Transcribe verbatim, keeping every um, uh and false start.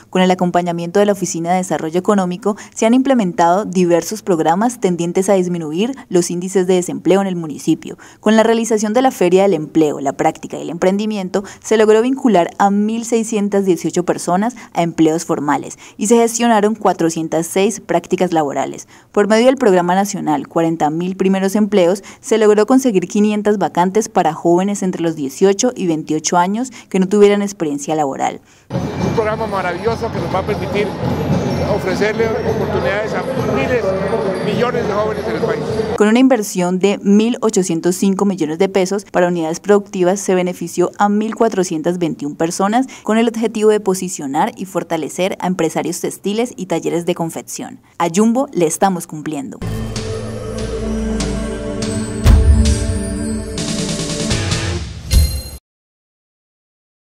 Con el acompañamiento de la Oficina de Desarrollo Económico, se han implementado diversos programas tendientes a disminuir los índices de desempleo en el municipio. Con la realización de la Feria del Empleo, la Práctica y el Emprendimiento, se logró vincular a mil seiscientas dieciocho personas a empleos formales y se gestionaron cuatrocientas seis prácticas laborales. Por medio del Programa Nacional cuarenta mil Primeros Empleos, se logró conseguir quinientas vacantes para jóvenes entre los dieciocho y veintiocho años que no tuvieran experiencia laboral. Un programa maravilloso que nos va a permitir ofrecerle oportunidades a miles, millones de jóvenes en el país. Con una inversión de mil ochocientos cinco millones de pesos para unidades productivas, se benefició a mil cuatrocientas veintiuna personas con el objetivo de posicionar y fortalecer a empresarios textiles y talleres de confección. A Jumbo le estamos cumpliendo.